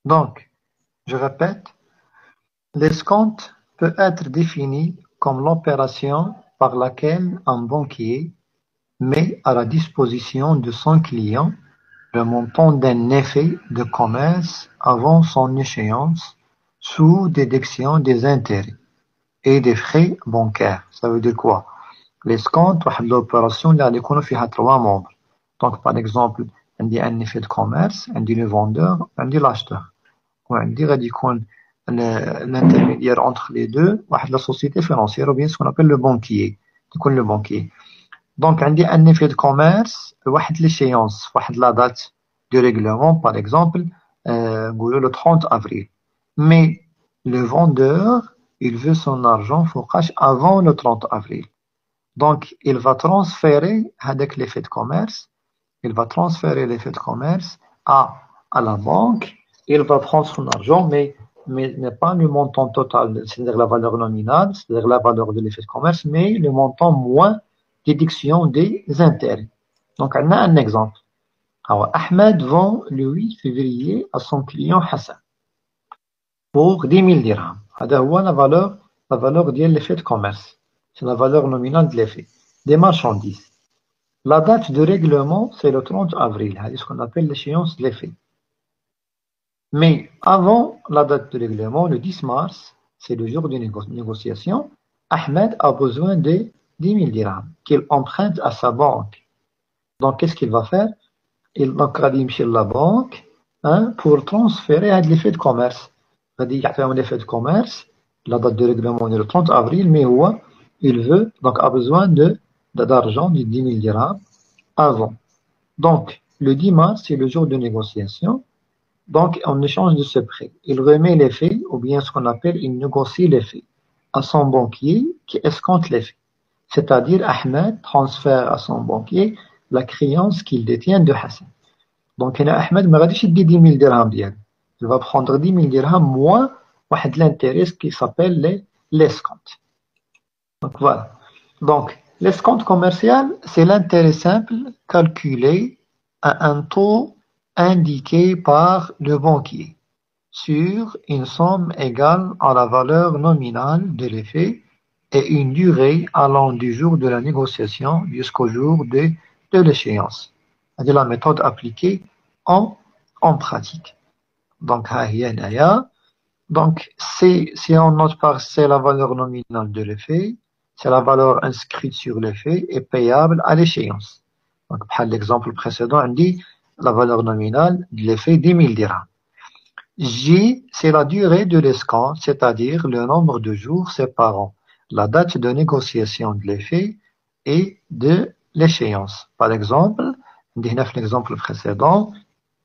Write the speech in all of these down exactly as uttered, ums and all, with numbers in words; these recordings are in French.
Donc, je répète, l'escompte peut être défini comme l'opération par laquelle un banquier met à la disposition de son client le montant d'un effet de commerce avant son échéance sous déduction des intérêts et des frais bancaires. Ça veut dire quoi? L'escompte, واحد l'opération اللي غادي يكونوا فيها trois membres. Donc, par exemple, عندي un effet de commerce, عندي le vendeur, عندي l'acheteur. وعندي غادي يكون l'intermédiaire entre les deux واحد la société financière ou bien ce qu'on appelle le banquier. يكون le banquier. Donc, عندي un effet de commerce, واحد l'échéance, واحد la date de règlement, par exemple, euh, le trente avril. Mais le vendeur, il veut son argent فوقاش avant le trente avril. Donc, il va transférer avec l'effet de commerce, il va transférer l'effet de commerce à, à la banque, il va prendre son argent, mais, mais, mais pas le montant total, c'est-à-dire la valeur nominale, c'est-à-dire la valeur de l'effet de commerce, mais le montant moins déduction des intérêts. Donc, on a un exemple. Alors, Ahmed vend le huit février à son client Hassan pour dix mille dirhams. C'est la valeur, la valeur de l'effet de commerce. C'est la valeur nominale de l'effet. Des marchandises. La date de règlement, c'est le trente avril. C'est ce qu'on appelle l'échéance de l'effet. Mais avant la date de règlement, le dix mars, c'est le jour de négo négociation, Ahmed a besoin de dix mille dirhams qu'il emprunte à sa banque. Donc, qu'est-ce qu'il va faire? Il va aller chez la banque hein, pour transférer l'effet de commerce. Il y a un effet de commerce, la date de règlement est le trente avril, mais ouais, il veut, donc a besoin de d'argent de dix mille dirhams avant. Donc, le dix mars, c'est le jour de négociation. Donc, en échange de ce prêt, il remet l'effet, ou bien ce qu'on appelle, il négocie l'effet à son banquier qui escompte l'effet. C'est-à-dire, Ahmed transfère à son banquier la créance qu'il détient de Hassan. Donc, Ahmed ne va pas dix mille dirhams. Il va prendre dix mille dirhams moins l'intérêt qui s'appelle l'escompte. Donc, voilà. Donc, l'escompte commercial, c'est l'intérêt simple calculé à un taux indiqué par le banquier sur une somme égale à la valeur nominale de l'effet et une durée allant du jour de la négociation jusqu'au jour de, de l'échéance. C'est la méthode appliquée en, en pratique. Donc, donc si on note par c'est la valeur nominale de l'effet, c'est la valeur inscrite sur l'effet et payable à l'échéance. Donc, par l'exemple précédent, on dit la valeur nominale de l'effet dix mille dirhams. J, c'est la durée de l'escompte, c'est-à-dire le nombre de jours séparant la date de négociation de l'effet et de l'échéance. Par exemple, on dit l'exemple précédent,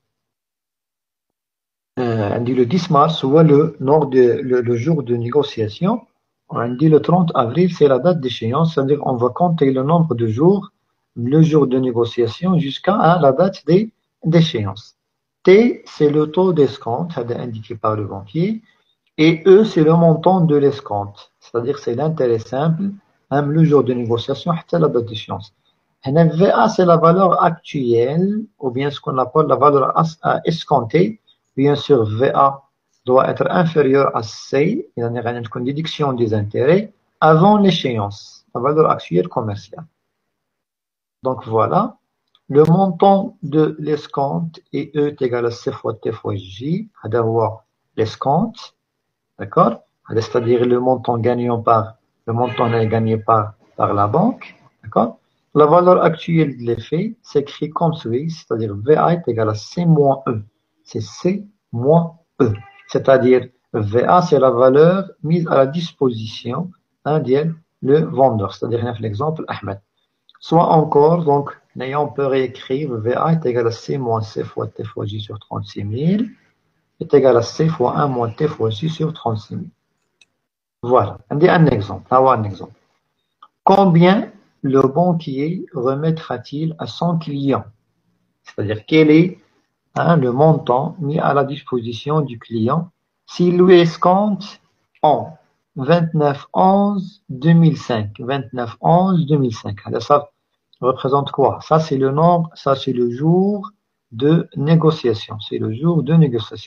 euh, on dit le dix mars, soit le, de, le, le jour de négociation. On dit le trente avril, c'est la date d'échéance, c'est-à-dire on va compter le nombre de jours, le jour de négociation jusqu'à la date d'échéance. T, c'est le taux d'escompte indiqué par le banquier, et E, c'est le montant de l'escompte, c'est-à-dire c'est l'intérêt simple, même le jour de négociation, jusqu'à la date d'échéance. V A, c'est la valeur actuelle, ou bien ce qu'on appelle la valeur escomptée. Bien sûr, V A doit être inférieur à C, il y a une déduction des intérêts, avant l'échéance, la valeur actuelle commerciale. Donc voilà. Le montant de l'escompte est E est égal à C fois T fois J, c'est-à-dire l'escompte, d'accord? C'est-à-dire le montant gagnant par, le montant gagné par, par la banque, d'accord? La valeur actuelle de l'effet s'écrit comme suit, c'est-à-dire V A est égal à C moins E. C'est C moins E. C'est-à-dire V A, c'est la valeur mise à la disposition hein, de le vendeur, c'est-à-dire l'exemple Ahmed. Soit encore, donc, on peut réécrire V A est égal à C moins C fois T fois J sur trente-six mille est égal à C fois un moins T fois J sur trente-six mille. Voilà, on dit un exemple. Un exemple. Combien le banquier remettra-t-il à son client? C'est-à-dire, quel est hein, le montant mis à la disposition du client s'il lui escompte en vingt-neuf onze deux mille cinq. vingt-neuf onze deux mille cinq. Ça représente quoi? Ça, c'est le nombre, ça, c'est le jour de négociation. C'est le jour de négociation.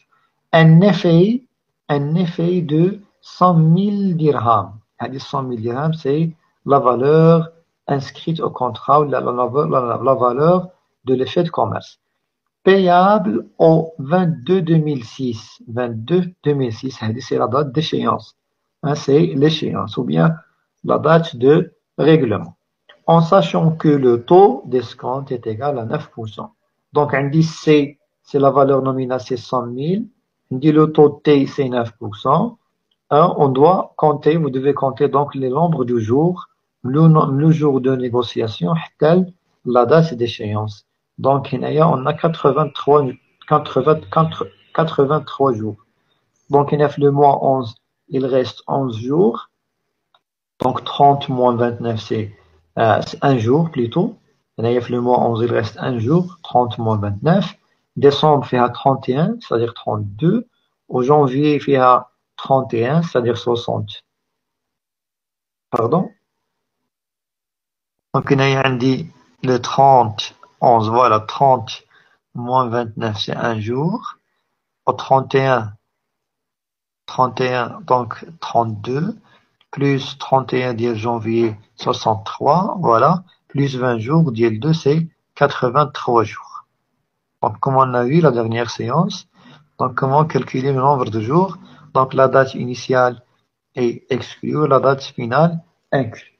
un effet, un effet de cent mille dirhams. cent mille dirhams, c'est la valeur inscrite au contrat, la, la, la, la valeur de l'effet de commerce. Payable au vingt-deux deux mille six. vingt-deux deux mille six, c'est la date d'échéance. Hein, c'est l'échéance, ou bien la date de règlement. En sachant que le taux d'escompte est égal à neuf pour cent. Donc, on dit C, c'est la valeur nominale, c'est cent mille. On dit le taux T, c'est neuf pour cent. Hein, on doit compter, vous devez compter donc le nombre de jours, le, le jour de négociation, la date d'échéance. Donc, on a quatre-vingt-trois, quatre-vingt-trois jours. Donc, le mois onze, il reste onze jours. Donc, trente moins vingt-neuf, c'est euh, un jour plutôt. Le mois onze, il reste un jour. trente moins vingt-neuf. Décembre, fait à trente et un, c'est-à-dire trente-deux. Au janvier, il fait à trente et un, c'est-à-dire soixante. Pardon? Donc, on a dit le trente, onze, voilà, trente moins vingt-neuf, c'est un jour. Au trente et un, trente et un, donc trente-deux, plus trente et un, dire janvier, soixante-trois, voilà, plus vingt jours, dire deux, c'est quatre-vingt-trois jours. Donc, comme on a vu la dernière séance, donc comment calculer le nombre de jours? Donc, la date initiale est exclue, la date finale inclue.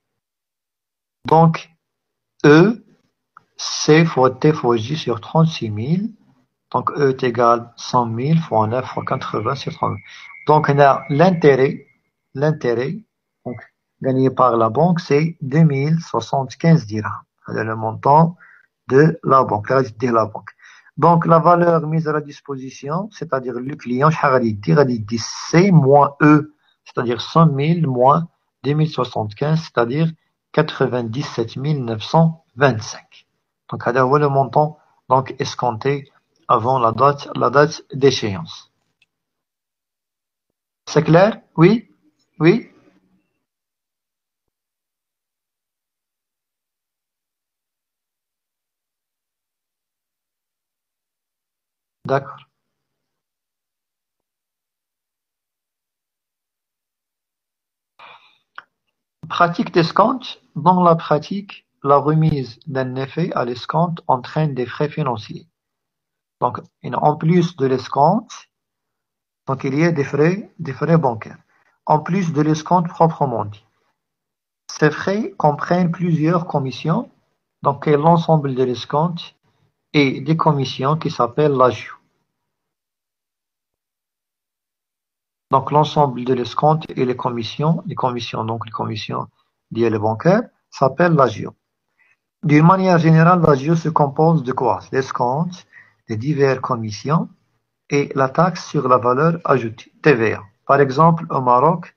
Donc, E, C fois T fois J sur trente-six mille. Donc, E est égal à cent mille fois neuf fois quatre-vingts sur trente. Donc, on a l'intérêt, l'intérêt, donc, gagné par la banque, c'est deux mille soixante-quinze dirhams. C'est le montant de la banque, la de la banque. Donc, la valeur mise à la disposition, c'est-à-dire le client, il dit C moins E, c'est-à-dire cent mille moins deux mille soixante-quinze, c'est-à-dire quatre-vingt-dix-sept mille neuf cent vingt-cinq. Donc, c'est le montant donc, escompté avant la date, la date d'échéance. C'est clair? Oui? Oui? D'accord. Pratique d'escompte. Dans la pratique, la remise d'un effet à l'escompte entraîne des frais financiers. Donc, en plus de l'escompte, donc il y a des frais, des frais bancaires. En plus de l'escompte proprement dit. Ces frais comprennent plusieurs commissions, donc l'ensemble de l'escompte et des commissions qui s'appellent l'agio. Donc l'ensemble de l'escompte et les commissions, les commissions, donc les commissions liées aux bancaires, s'appellent l'agio. D'une manière générale, l'agio se compose de quoi? L'escompte, les diverses commissions et la taxe sur la valeur ajoutée, T V A. Par exemple, au Maroc,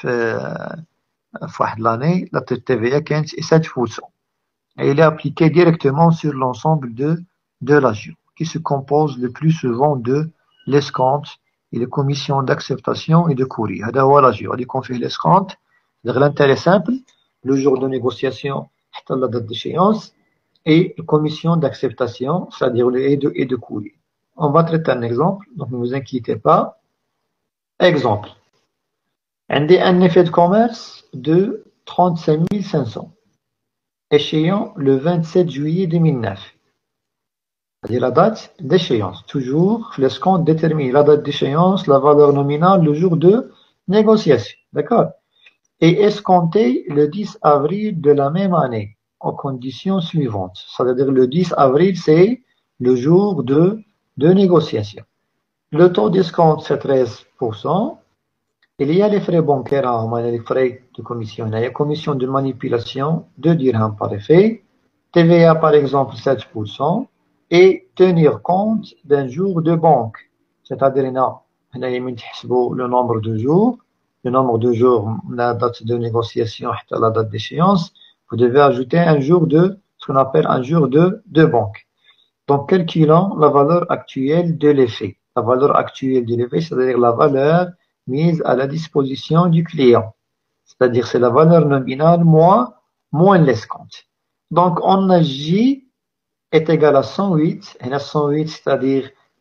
l'année, la T V A est sept pour cent. Et il est appliqué directement sur l'ensemble de, de l'agio, qui se compose le plus souvent de l'escompte et les commissions d'acceptation et de courrier. هذا هو l'agio. On dit qu'on fait l'escompte, l'intérêt simple, le jour de négociation, la date d'échéance, et les commissions d'acceptation, c'est-à-dire le et de, et de courrier. On va traiter un exemple, donc ne vous inquiétez pas. Exemple. On a un effet de commerce de trente-cinq mille cinq cents, échéant le vingt-sept juillet deux mille neuf. C'est-à-dire la date d'échéance. Toujours, l'escompte détermine la date d'échéance, la valeur nominale, le jour de négociation. D'accord? Et escompté le dix avril de la même année, aux conditions suivantes. C'est-à-dire le dix avril, c'est le jour de, de négociation. Le taux d'escompte, c'est treize pour cent. Il y a les frais bancaires, les frais de commission. Il y a la commission de manipulation, deux dirhams par effet. T V A, par exemple, sept pour cent. Et tenir compte d'un jour de banque. C'est-à-dire, on a le nombre de jours. Le nombre de jours, la date de négociation, la date d'échéance. Vous devez ajouter un jour de, ce qu'on appelle un jour de, de banque. Donc, calculant la valeur actuelle de l'effet. La valeur actuelle de l'effet, c'est-à-dire la valeur mise à la disposition du client. C'est-à-dire c'est la valeur nominale moins, moins l'escompte. Donc on a J est égal à cent huit, et à cent huit, c'est-à-dire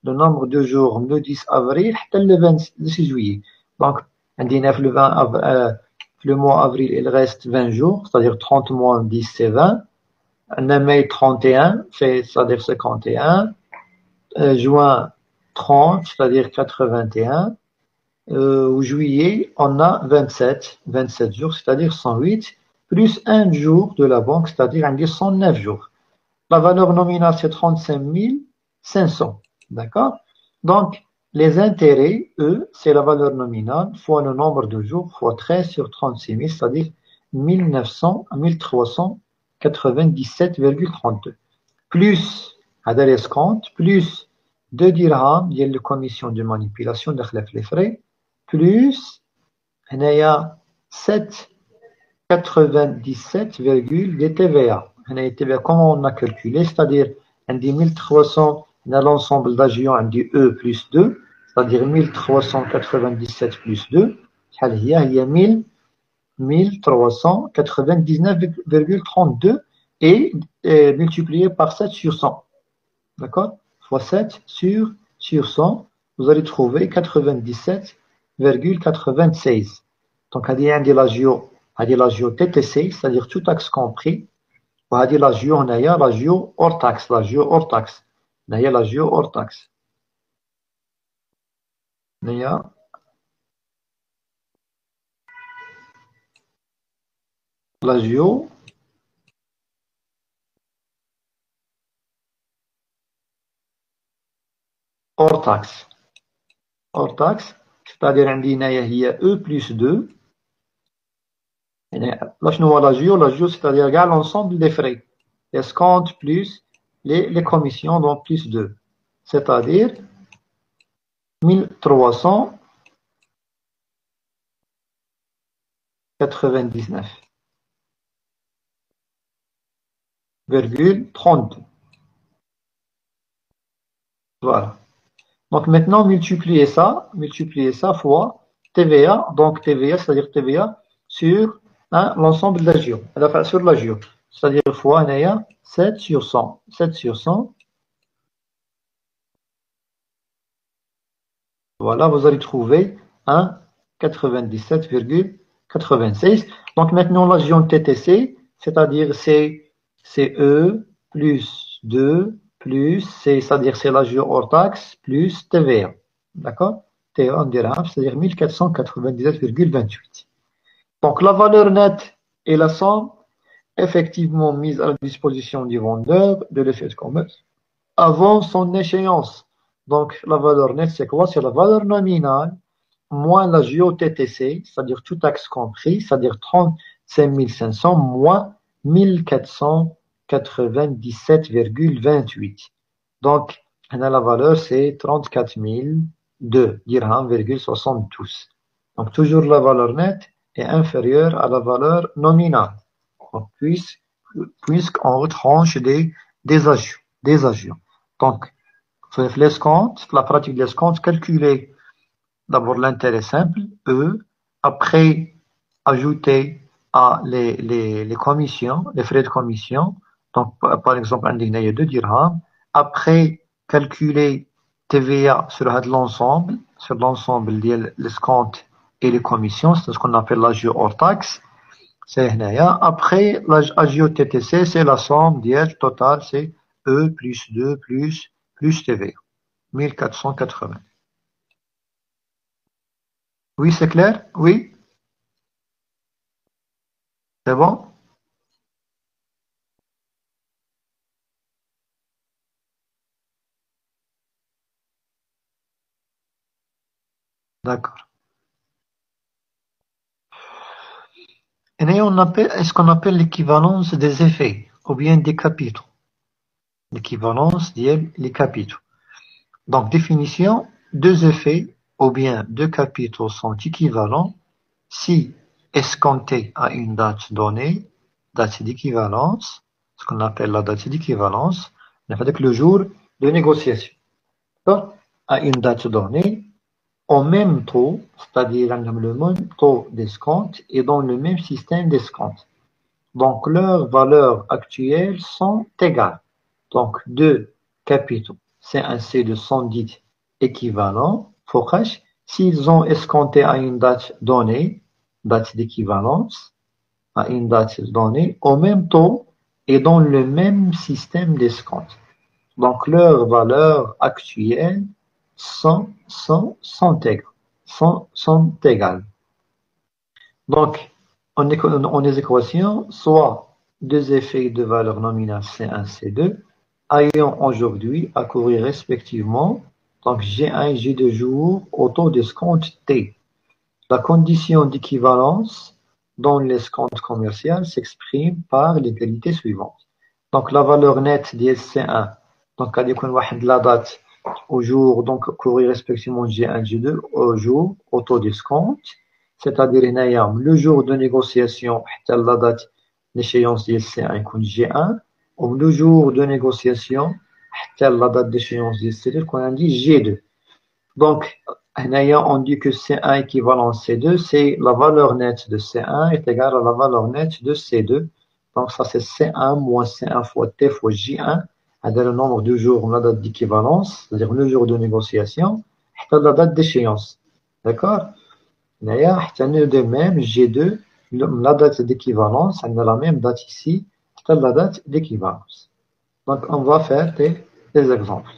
le nombre de jours le dix avril حتى le vingt-six juillet. Donc, عندنا في le vingt av- euh, le mois avril, il reste vingt jours, c'est-à-dire trente moins dix, c'est vingt. Le mai, trente et un, c'est- c'est-à-dire cinquante et un. Euh, juin, trente, c'est-à-dire quatre-vingt-un. Euh, au juillet, on a vingt-sept, vingt-sept jours, c'est-à-dire cent huit, plus un jour de la banque, c'est-à-dire cent neuf jours. La valeur nominale, c'est trente-cinq mille cinq cents. D'accord? Donc, les intérêts, eux, c'est la valeur nominale fois le nombre de jours fois treize sur trente-six mille, c'est-à-dire mille neuf cents à mille trois cent quatre-vingt-dix-sept virgule trente-deux. Plus, هذا l'escompte, plus deux dirhams, il y a la commission de manipulation, les frais, plus, il y a sept virgule quatre-vingt-dix-sept virgule des T V A. Comment on a calculé? C'est-à-dire, on dit mille trois cents, on a l'ensemble d'agions, on dit E plus deux, c'est-à-dire mille trois cent quatre-vingt-dix-sept plus deux, il y a mille trois cent quatre-vingt-dix-neuf virgule trente-deux et, et multiplié par sept sur cent. D'accord? Fois sept sur, sur cent, vous allez trouver quatre-vingt-dix-sept virgule quatre-vingt-seize. Donc, il y a l'agio, il y a l'agio T T C, c'est-à-dire tout taxe compris. Il y a l'agio, il y a l'agio hors taxe, l'agio hors taxe. Il y a l'agio hors taxe. Il y a l'agio hors taxe. Hors taxe, c'est-à-dire il y a E plus deux. Là, je vois l'agio, l'agio, c'est-à-dire l'ensemble des frais. Escompte plus les, les commissions, donc plus deux. C'est-à-dire mille trois cent quatre-vingt-dix-neuf virgule trente-deux. Voilà. Donc maintenant, multiplier ça, multiplier ça fois T V A, donc T V A, c'est-à-dire T V A sur hein, l'ensemble de l'agio, enfin sur l'agio. C'est-à-dire fois il y a sept sur cent. sept sur cent. Voilà, vous allez trouver un quatre-vingt-dix-sept virgule quatre-vingt-seize. Donc maintenant, l'agent T T C, c'est-à-dire c'est E plus deux plus, c'est-à-dire c'est l'agent hors taxe plus T V A. D'accord? T V A en dirham, c'est-à-dire mille quatre cent quatre-vingt-dix-sept virgule vingt-huit. Donc la valeur nette est la somme effectivement mise à la disposition du vendeur de l'effet de commerce avant son échéance. Donc, la valeur nette, c'est quoi? C'est la valeur nominale moins la G O T T C, c'est-à-dire tout taxe compris, c'est-à-dire trente-cinq mille cinq cents moins mille quatre cent quatre-vingt-dix-sept virgule vingt-huit. Donc, la valeur, c'est trente-quatre mille deux dirhams virgule soixante-douze. Donc, toujours la valeur nette est inférieure à la valeur nominale. Puisque, puisqu'on retranche des, des ajouts. Des ajouts. Donc, l'escompte, la pratique de l'escompte, calculer d'abord l'intérêt simple, E, après ajouter à les, les, les commissions, les frais de commission, donc par exemple, un y a deux dirhams, après calculer T V A sur l'ensemble, sur l'ensemble de l'escompte et les commissions, c'est ce qu'on appelle l'agio hors taxe, c'est après l'agio T T C, c'est la somme d'hier totale, c'est E plus deux plus, plus T V A, mille quatre cent quatre-vingts. Oui, c'est clair? Oui? C'est bon? D'accord. Et on appelle, est-ce qu'on appelle l'équivalence des effets ou bien des capitaux? L'équivalence des capitaux. Donc, définition, deux effets ou bien deux capitaux sont équivalents si escomptés à une date donnée, date d'équivalence, ce qu'on appelle la date d'équivalence, avec le jour de négociation. Donc, à une date donnée, au même taux, c'est-à-dire le même taux d'escompte et dans le même système d'escompte. Donc, leurs valeurs actuelles sont égales. Donc, deux capitaux C un, C deux sont dites équivalents. فوقاش s'ils ont escompté à une date donnée, date d'équivalence, à une date donnée, au même taux et dans le même système d'escompte. Donc, leurs valeurs actuelles sont, sont, sont, égales, sont, sont égales. Donc, en, en les équations, soit deux effets de valeur nominale C un, C deux, ayant aujourd'hui à courir respectivement donc G un et G deux jours au taux d'escompte T. La condition d'équivalence dans l'escompte commercial s'exprime par l'égalité suivante. Donc la valeur nette de C un, donc elle est la date au jour, donc courir respectivement G un, G deux au jour au taux d'escompte, c'est-à-dire le jour de négociation, la date d'échéance de C un est G un, ou le jour de négociation, la date d'échéance de C deux qu'on dit G deux. Donc, on dit que C un équivalent C deux, c'est la valeur nette de C un est égale à la valeur nette de C deux. Donc, ça c'est C un moins C un fois T fois J un, c'est le nombre de jours, la date d'équivalence, c'est-à-dire le jour de négociation, la date d'échéance. D'accord? De même, G deux, la date d'équivalence, on a la même date ici, la date d'équivalence. Donc, on va faire des, des exemples.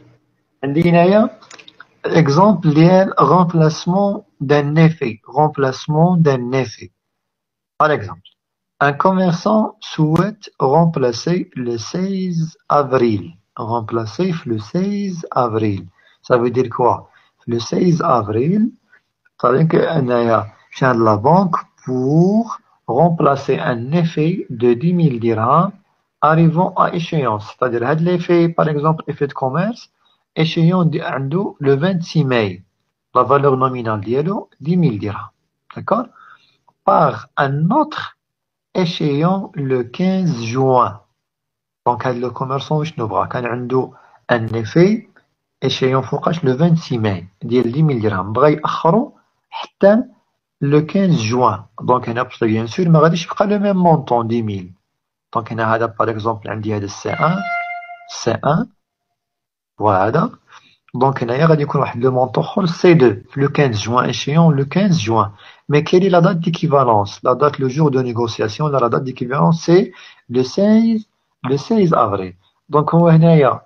Exemple, lié remplacement d'un effet. Remplacement d'un effet. Par exemple, un commerçant souhaite remplacer le seize avril. Remplacer le seize avril. Ça veut dire quoi? Le seize avril, ça veut dire que vient de la banque pour remplacer un effet de dix mille dirhams arrivant à échéance. C'est-à-dire, l'effet, par exemple, effet de commerce, échéant le vingt-six mai. La valeur nominale d'Yelo, dix mille dirhams. D'accord? Par un autre échéant le quinze juin. Donc, le commerçant, je ne vois qu'un un effet échéant le vingt-six mai. dix mille dirhams. Bray akhro, le quinze juin. Donc, bien sûr, mais il le même montant, dix mille. Donc, on a par exemple un C un, C un, voilà. Donc, on a le montant C deux, le quinze juin, échéant le quinze juin. Mais quelle est la date d'équivalence? La date, le jour de négociation, la date d'équivalence, c'est le seize, le seize avril. Donc, on a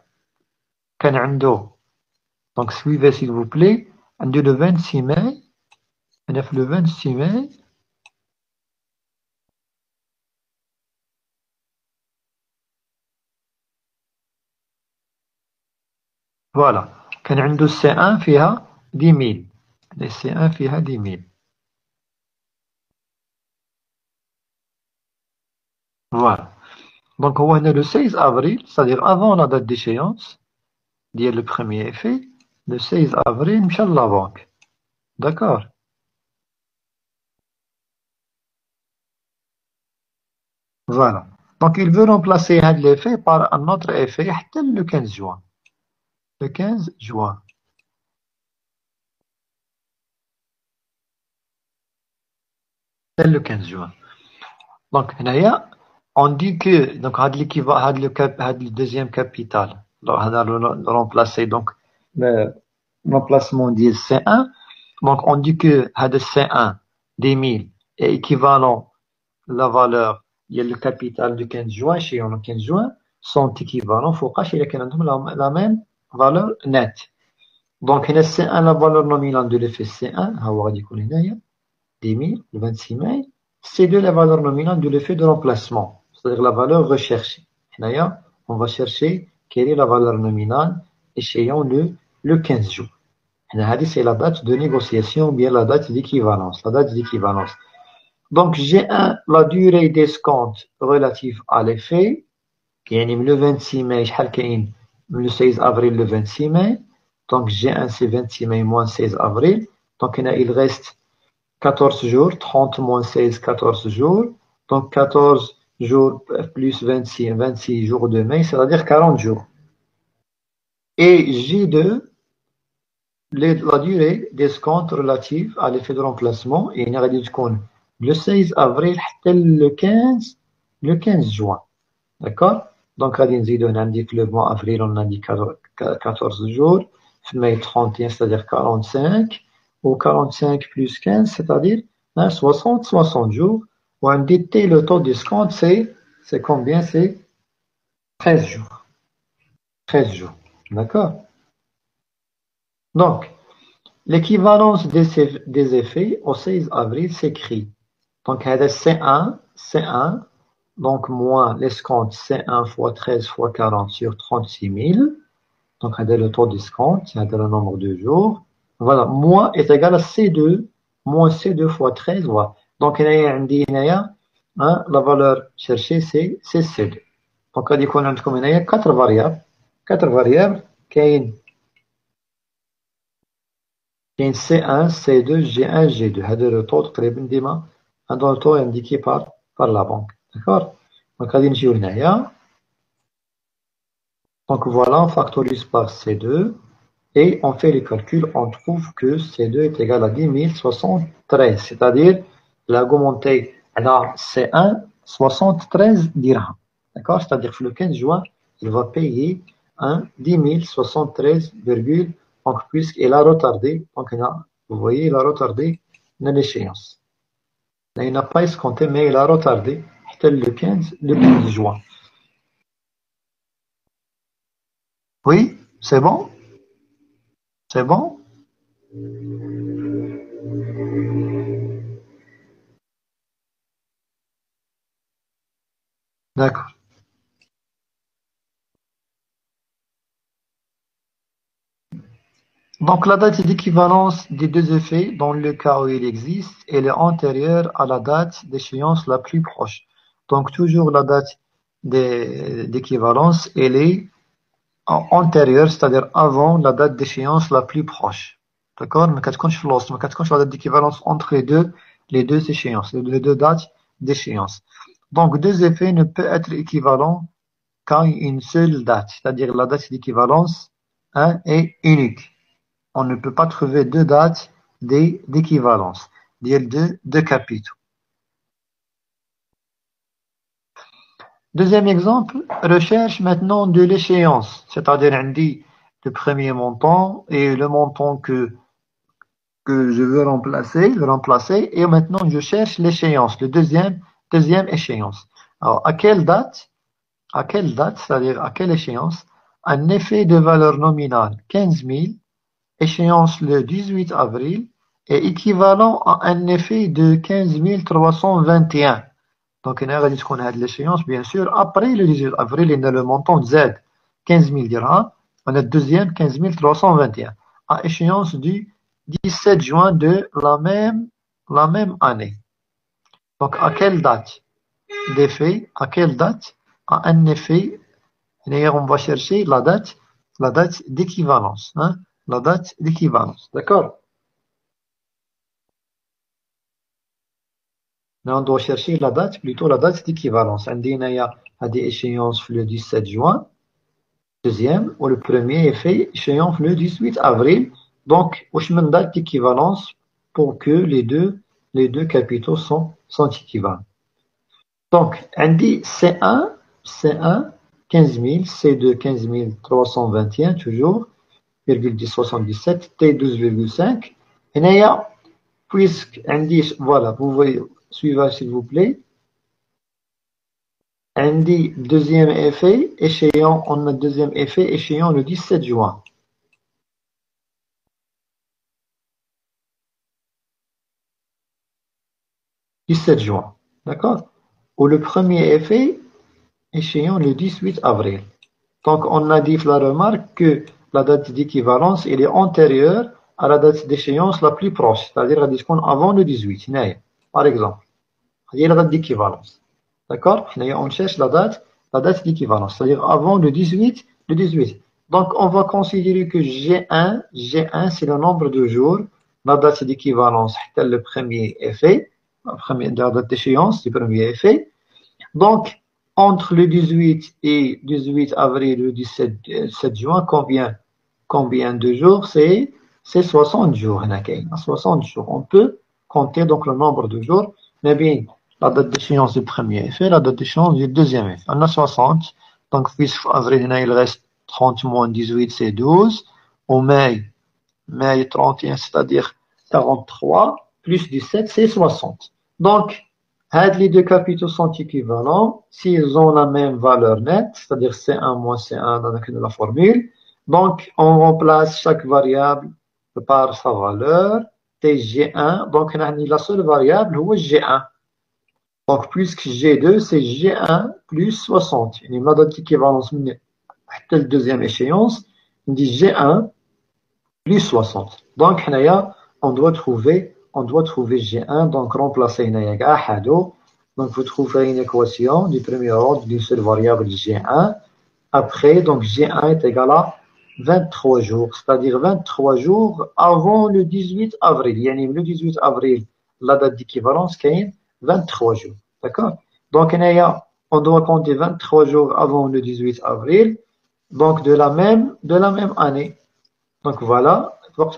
donc, suivez s'il vous plaît, on a le vingt-six mai, on a le vingt-six mai. Voilà. كان عنده C un فيها dix mille. Le C un فيها dix mille. Voilà. Donc, on a le seize avril, c'est-à-dire avant la date d'échéance, dit le premier effet, le seize avril, Michel la banque. D'accord. Voilà. Donc, il veut remplacer l'effet par un autre effet, le quinze juin. Le quinze juin. Le quinze juin. Donc, on dit que donc, le deuxième capital, le remplacer, donc, le remplacement dit C un. Donc, on dit que C un, dix mille, est équivalent à la valeur, il y a le capital du quinze juin, chez le quinze juin, sont équivalents, il faut qu'il y ait la même valeur nette. Donc, il y a C un, la valeur nominale de l'effet C un, dix mille, le vingt-six mai. C deux, la valeur nominale de l'effet de remplacement, c'est-à-dire la valeur recherchée. D'ailleurs, on va chercher quelle est la valeur nominale échéant le, le quinze juin. C'est la date de négociation ou bien la date d'équivalence. La date d'équivalence. Donc, G un, la durée d'escompte relative à l'effet, qui est le vingt-six mai, le seize avril, le vingt-six mai. Donc, G un, c'est vingt-six mai moins seize avril. Donc, il reste quatorze jours, trente moins seize, quatorze jours. Donc, quatorze jours plus vingt-six, vingt-six jours de mai, c'est-à-dire quarante jours. Et G deux, la durée d'escompte relative à l'effet de remplacement, et il y a le seize avril, le quinze, le quinze juin. D'accord? Donc, on indique le mois avril, on indique quatorze jours. Mai trente et un, c'est-à-dire quarante-cinq. Ou quarante-cinq plus quinze, c'est-à-dire hein, soixante, soixante jours. Ou on dit le taux d'escompte, c'est combien? C'est treize jours. treize jours. D'accord? Donc, l'équivalence des, des effets au seize avril s'écrit. Donc, C un, C un, donc moins l'escompte C un fois treize fois quarante sur trente-six mille. Donc, c'est le taux d'escompte, c'est le nombre de jours. Voilà, moins est égal à C deux, moins C deux fois treize. Voilà. Donc, hein, la valeur cherchée, c'est C deux. Donc, il y a quatre variables. quatre variables, qui sont C un, C deux, G un, G deux. C'est le taux le taux indiqué par, par la banque. D'accord? Donc, donc, voilà, on factorise par C deux. Et on fait les calculs, on trouve que C deux est égal à dix mille soixante-treize, c'est-à-dire l'augmenté à C un, soixante-treize dirhams. D'accord? C'est-à-dire que le quinze juin, il va payer un dix mille soixante-treize, donc puisqu'il a retardé, donc il a, vous voyez, il a retardé l'échéance. Il n'a pas escompté, mais il a retardé le quinze, le quinze juin. Oui, c'est bon? C'est bon? D'accord. Donc, la date d'équivalence des deux effets, dans le cas où il existe, elle est antérieure à la date d'échéance la plus proche. Donc, toujours la date d'équivalence, elle est antérieure, c'est-à-dire avant la date d'échéance la plus proche. D'accord? Mais quand je fais la date d'équivalence entre les deux, les deux échéances, les deux dates d'échéance. Donc, deux effets ne peuvent être équivalents qu'à une seule date, c'est-à-dire la date d'équivalence hein, est unique. On ne peut pas trouver deux dates d'équivalence, deux, deux capitaux. Deuxième exemple, recherche maintenant de l'échéance, c'est-à-dire on dit le premier montant et le montant que, que je veux remplacer, le remplacer, et maintenant je cherche l'échéance, le deuxième, deuxième échéance. Alors, à quelle date, à quelle date, c'est-à-dire à quelle échéance, un effet de valeur nominale quinze mille, échéance le dix-huit avril, est équivalent à un effet de quinze mille trois cent vingt et un. Donc, on a dit qu'on a de l'échéance, bien sûr. Après le dix-huit avril, il y a le montant Z, quinze mille dirhams. On a le deuxième, quinze mille trois cent vingt et un. À échéance du dix-sept juin de la même, la même année. Donc, à quelle date d'effet, à quelle date, à un effet, on va chercher la date, la date d'équivalence. Hein, la date d'équivalence. D'accord? Mais on doit chercher la date, plutôt la date d'équivalence. On a des échéances le dix-sept juin, deuxième, ou le premier est fait, échéance le dix-huit avril. Donc, au chemin de date d'équivalence pour que les deux, les deux capitaux sont, sont équivalents. Donc, on dit C un, C un, quinze mille, C deux, quinze mille trois cent vingt et un, toujours, virgule soixante-dix-sept, T douze virgule cinq. Et là, puisqu'on dit, voilà, vous voyez, suivez s'il vous plaît. On dit deuxième effet, échéant, on a deuxième effet, échéant le dix-sept juin. dix-sept juin, d'accord? Ou le premier effet, échéant le dix-huit avril. Donc, on a dit la remarque que la date d'équivalence, elle est antérieure à la date d'échéance la plus proche, c'est-à-dire la discount avant le dix-huit, par exemple. C'est la date d'équivalence. D'accord? On cherche la date, la date d'équivalence, c'est-à-dire avant le dix-huit, le dix-huit. Donc, on va considérer que G un, G un, c'est le nombre de jours, la date d'équivalence, c'est le premier effet, la, première, la date d'échéance, le premier effet. Donc, entre le dix-huit et dix-huit avril et le dix-sept juin, combien, combien de jours? C'est soixante jours. soixante jours. On peut compter donc le nombre de jours, mais bien, la date d'échéance du premier effet, la date d'échéance du deuxième effet. On a soixante, Donc, puisque avril, il reste trente moins dix-huit, c'est douze. Au mai, mai trente et un, c'est-à-dire quarante-trois, plus dix-sept, c'est soixante. Donc, les deux capitaux sont équivalents s'ils ont la même valeur nette, c'est-à-dire C un moins C un dans la formule. Donc, on remplace chaque variable par sa valeur, T G un. Donc, la seule variable, c'est G un. Donc, puisque G deux, c'est G un plus soixante. Il y a une date d'équivalence à la deuxième échéance. On dit G un plus soixante. Donc, on doit trouver, on doit trouver G un. Donc, remplacer Hado. Donc, vous trouverez une équation du premier ordre d'une seule variable G un. Après, donc, G un est égal à vingt-trois jours, c'est-à-dire vingt-trois jours avant le dix-huit avril. Il y a le dix-huit avril, la date d'équivalence, c'est vingt-trois jours. D'accord? Donc, on doit compter vingt-trois jours avant le dix-huit avril, donc de la même, de la même année. Donc, voilà,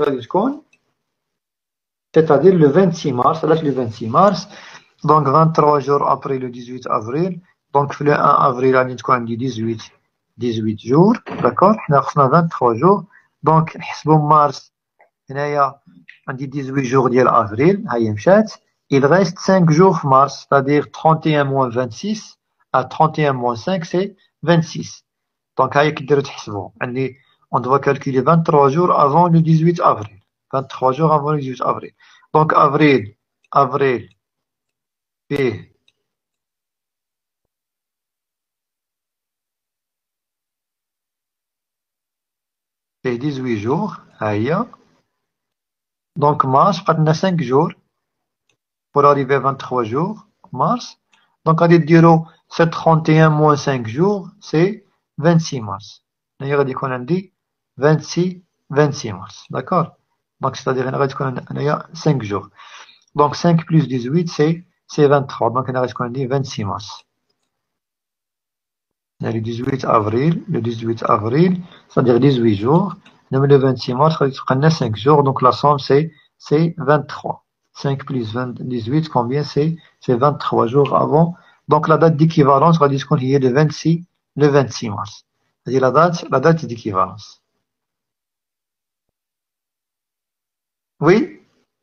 c'est-à-dire le vingt-six mars, là, le vingt-six mars, donc vingt-trois jours après le dix-huit avril, donc le un avril, on a dix-huit, dix-huit jours, d'accord? On a vingt-trois jours, donc, mars, on a dix-huit jours d'avril, il reste cinq jours mars, c'est-à-dire trente et un moins vingt-six, à trente et un moins cinq, c'est vingt-six. Donc, on doit calculer vingt-trois jours avant le dix-huit avril. vingt-trois jours avant le dix-huit avril. Donc, avril, avril, P, P dix-huit jours, aïe. Donc, mars, on a cinq jours pour arriver à vingt-trois jours, mars. Donc, on dire c'est trente et un moins cinq jours, c'est vingt-six mars. D'ailleurs, on a dit vingt-six, vingt-six mars. D'accord? Donc, c'est-à-dire qu'on a cinq jours. Donc, cinq plus dix-huit, c'est vingt-trois. Donc, on a dit vingt-six mars. Le dix-huit avril, le dix-huit avril, c'est-à-dire dix-huit jours. Le vingt-six mars, on a cinq jours. Donc, la somme, c'est vingt-trois. cinq plus dix-huit, combien c'est? C'est vingt-trois jours avant. Donc, la date d'équivalence, on va dire qu'on y est le vingt-six, le vingt-six mars. C'est-à-dire la date, la date d'équivalence. Oui?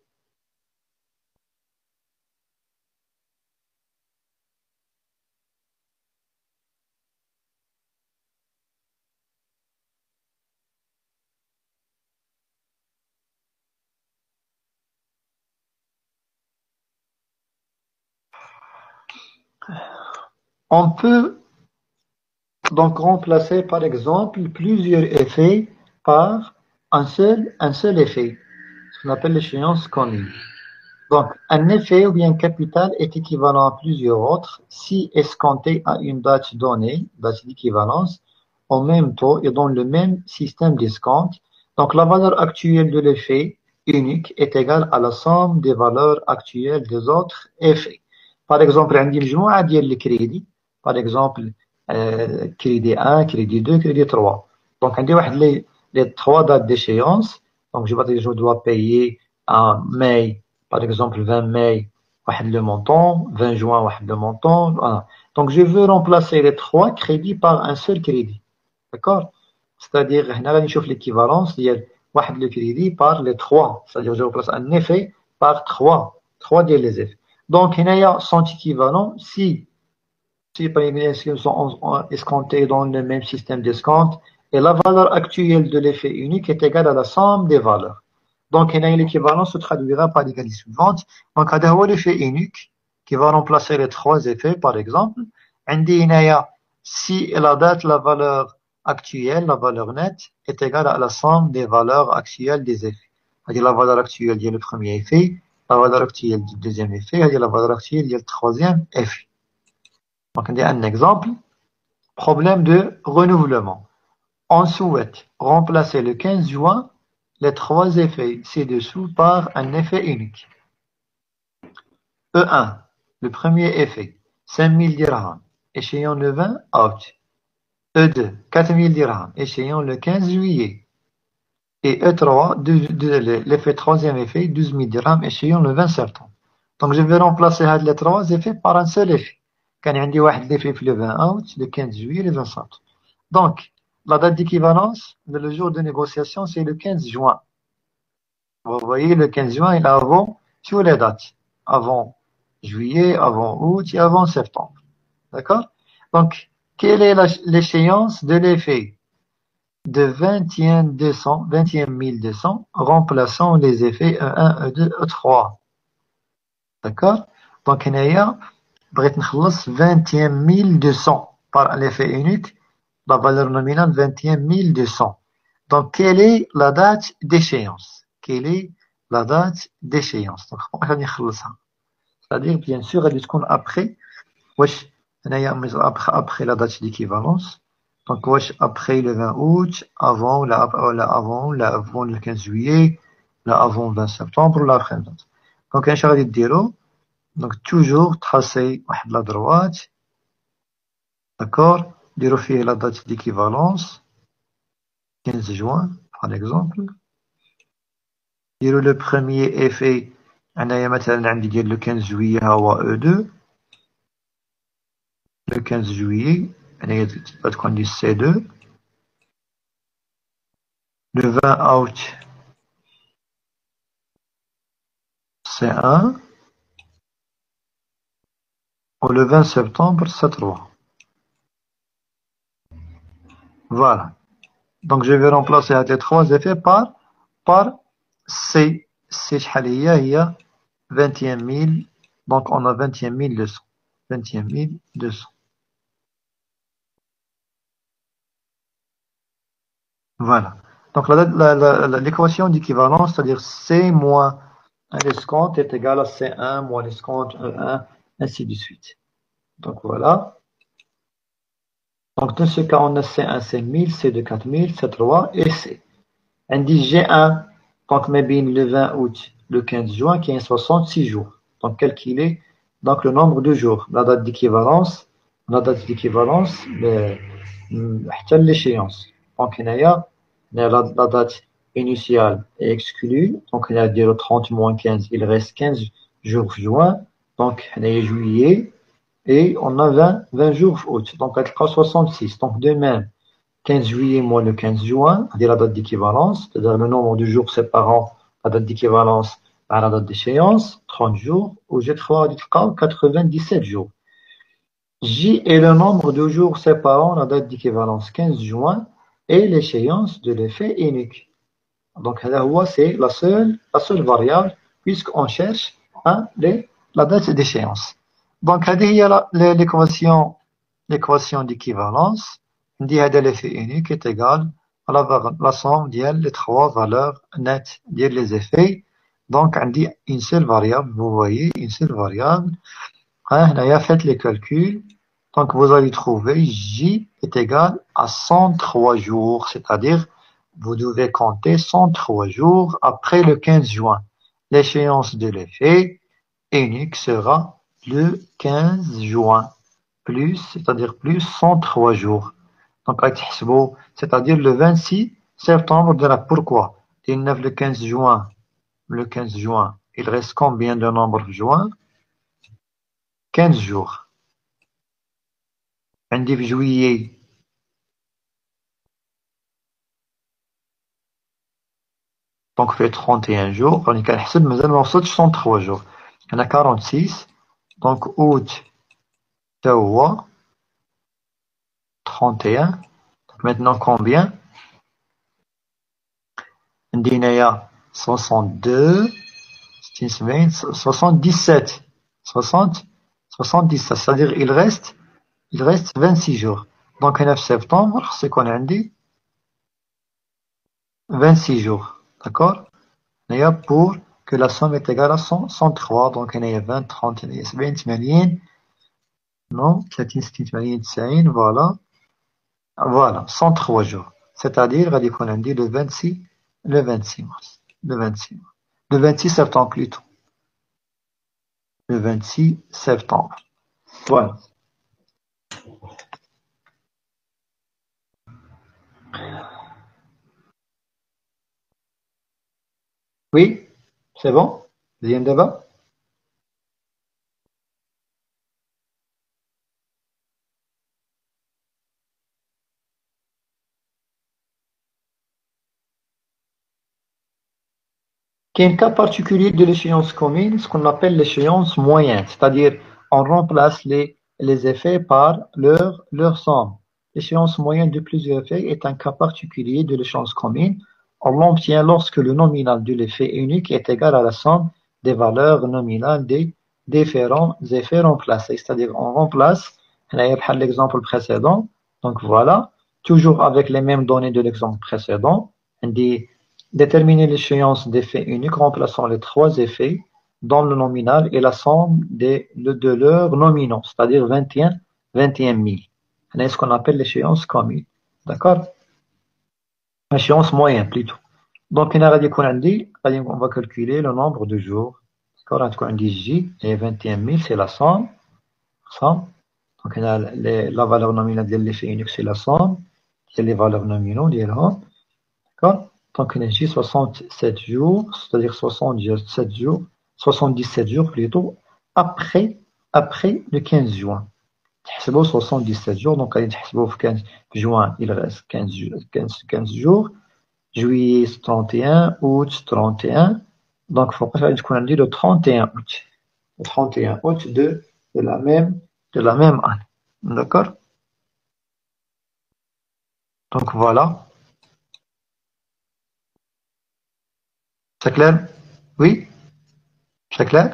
On peut donc remplacer, par exemple, plusieurs effets par un seul, un seul effet, ce qu'on appelle l'échéance connue. Donc, un effet ou bien capital est équivalent à plusieurs autres si escompté à une date donnée, date d'équivalence, au même taux et dans le même système d'escompte. Donc, la valeur actuelle de l'effet unique est égale à la somme des valeurs actuelles des autres effets. Par exemple, on dit le crédit, par exemple, euh, crédit un, crédit deux, crédit trois. Donc, on dit les, les trois dates d'échéance. Donc, je, je dois payer en mai, par exemple, vingt mai, le montant, vingt juin, le montant. Voilà. Donc, je veux remplacer les trois crédits par un seul crédit. D'accord? C'est-à-dire, on va voir l'équivalence, il y a le crédit par les trois. C'est-à-dire, je remplace un effet par trois. Trois des les effets. Donc, il y a sont équivalents si, si par exemple, ils sont escomptés dans le même système d'escompte et la valeur actuelle de l'effet unique est égale à la somme des valeurs. Donc, l'équivalence se traduira par l'égalité suivante. Donc, il y a l'effet unique qui va remplacer les trois effets, par exemple. Si la date, la valeur actuelle, la valeur nette, est égale à la somme des valeurs actuelles des effets. C'est-à-dire la valeur actuelle du premier effet, la valeur actuelle du deuxième effet, et la valeur actuelle du troisième effet. Donc, on a un exemple. Problème de renouvellement. On souhaite remplacer le quinze juin les trois effets ci-dessous par un effet unique. E un, le premier effet, cinq mille dirhams, échéant le vingt août. E deux, quatre mille dirhams, échéant le quinze juillet. Et E trois, l'effet troisième effet, douze mille dirhams, échéant le vingt septembre. Donc je vais remplacer les trois effets par un seul effet. كان عندي واحد اللي في le vingt août, le quinze juillet, le vingt septembre. Donc, la date d'équivalence, le jour de négociation, c'est le quinze juin. Vous voyez, le quinze juin, il est avant toutes les dates. Avant juillet, avant août et avant septembre. D'accord? Donc, quelle est l'échéance de l'effet de vingt et un mille deux cents remplaçant les effets E un, E deux, E trois. D'accord? Donc, il y a vingt et un mille deux cents par l'effet unique, la valeur nominale vingt et un mille deux cents. Donc, quelle est la date d'échéance? Quelle est la date d'échéance? Donc, on va c'est-à-dire, bien sûr, elle est après, wesh, après, après la date d'équivalence. Donc, wesh, après le vingt août, avant, là, avant, là, avant le quinze juillet, là, avant le vingt septembre, là, après. Donc, un chargé de dire, donc, toujours tracer la droite. D'accord? Dire la date d'équivalence, quinze juin, par exemple. Dire le premier effet, le quinze juillet, E deux. Le quinze juillet, on dit C deux. Le vingt août, C un. Ou le vingt septembre, C trois. Voilà. Donc, je vais remplacer les trois effets par, par C. C, il y a vingt et un mille. Donc, on a vingt et un mille deux cents. vingt et un mille deux cents. Voilà. Donc, l'équation d'équivalence, c'est-à-dire C moins l'escompte est égal à C un moins l'escompte E un, ainsi de suite. Donc, voilà. Donc, dans ce cas, on a C un, C mille, C deux, quatre mille, C trois et C. On dit G un, donc, le vingt août, le quinze juin, qui est soixante-six jours. Donc, calculer donc, le nombre de jours, la date d'équivalence, la date d'équivalence, l'échéance. Donc, il y a la, la date initiale est exclue. Donc, il y a le trente moins quinze, il reste quinze jours juin. Donc, il y a juillet. Et on a vingt, vingt jours août. Donc, elle sera soixante-six. Donc, de même, quinze juillet moins le quinze juin, c'est la date d'équivalence, c'est-à-dire le nombre de jours séparant la date d'équivalence à la date d'échéance, trente jours, ou G trois, quatre-vingt-dix-sept jours. J est le nombre de jours séparant la date d'équivalence quinze juin et l'échéance de l'effet unique. Donc, c'est la seule, la seule variable puisqu'on cherche hein, les, la date d'échéance. Donc, il y a l'équation, l'équation d'équivalence. On dit que l'effet unique est égal à la, la somme des trois valeurs nettes des effets. Donc, on dit une seule variable. Vous voyez, une seule variable. Hein, là, faites les calculs. Donc, vous allez trouver J est égal à cent trois jours, c'est-à-dire vous devez compter cent trois jours après le quinze juin. L'échéance de l'effet unique sera le quinze juin, plus, c'est-à-dire plus cent trois jours. Donc, c'est-à-dire le vingt-six septembre de la. Pourquoi? Le quinze juin, le quinze juin, il reste combien de nombre de juin? quinze jours. عندي juillet. Donc, fait trente et un jours. On a cent trois jours. On a quarante-six. Donc, août, trente et un. Donc, maintenant, combien? Ndinaya, soixante-deux. soixante-dix-sept. soixante, soixante-dix-sept. C'est-à-dire, il reste, il reste vingt-six jours. Donc, neuf septembre, c'est qu'on a dit vingt-six jours. D'accord? Pour que la somme est égale à cent, cent trois. Donc, il y a vingt, trente, vingt, vingt, non, voilà. Voilà, cent trois jours. C'est-à-dire, on a dit le vingt-six, le vingt-six mars. Le vingt-six mars. Le vingt-six septembre plutôt. Le vingt-six septembre. Voilà. Oui, c'est bon? Deuxième débat? Qui est un cas particulier de l'échéance commune, ce qu'on appelle l'échéance moyenne, c'est-à-dire on remplace les, les effets par leur, leur somme. L'échéance moyenne de plusieurs effets est un cas particulier de l'échéance commune. On l'obtient lorsque le nominal de l'effet unique est égal à la somme des valeurs nominales des différents effets remplacés. C'est-à-dire on remplace, l'exemple précédent, donc voilà, toujours avec les mêmes données de l'exemple précédent, on dit déterminer l'échéance d'effets uniques remplaçant les trois effets dans le nominal et la somme des, de, de leurs nominaux, c'est-à-dire vingt et un, vingt et un mille. C'est ce qu'on appelle l'échéance commune. D'accord? Échéance moyenne plutôt. Donc, on va calculer le nombre de jours. D'accord? On dit J et vingt et un mille, c'est la somme. somme. Donc, on a les, la valeur nominale de l'effet unique, c'est la somme. Et les valeurs nominaux, d'accord? Donc, on a J soixante-sept jours, c'est-à-dire soixante-dix-sept jours, soixante-dix-sept jours plutôt, après, après le quinze juin. تحسبوا soixante-dix-sept jours, donc allez تحسبوا في quinze juin, il reste quinze, quinze, quinze jours, juillet trente et un, août trente et un, donc فوقاش غادي تكون عندي le trente et un août, le trente et un août de, de la même, de la même année. D'accord? Donc voilà. C'est clair? Oui? C'est clair?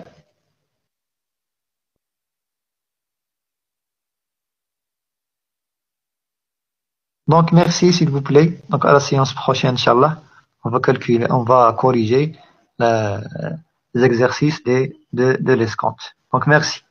Donc, merci, s'il vous plaît. Donc, à la séance prochaine, Inch'Allah, on va calculer, on va corriger la- les exercices des, de, de l'escompte. Donc, merci.